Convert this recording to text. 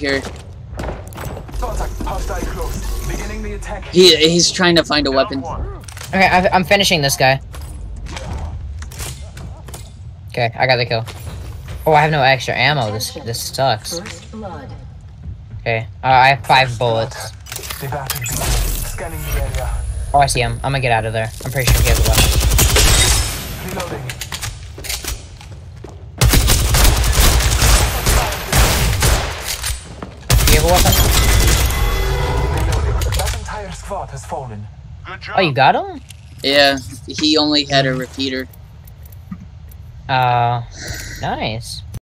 here. Hostile close. Beginning the attack. He's trying to find a weapon. Okay, I'm finishing this guy. Okay, I got the kill. Oh, I have no extra ammo. This sucks. Okay, I have 5 bullets. Scanning the area. Oh, I see him. I'm gonna get out of there. I'm pretty sure he has a weapon. Reloading. Do you have a weapon? Reloading. That entire squad has fallen. Good job. Oh, you got him? Yeah, he only had a repeater. Nice.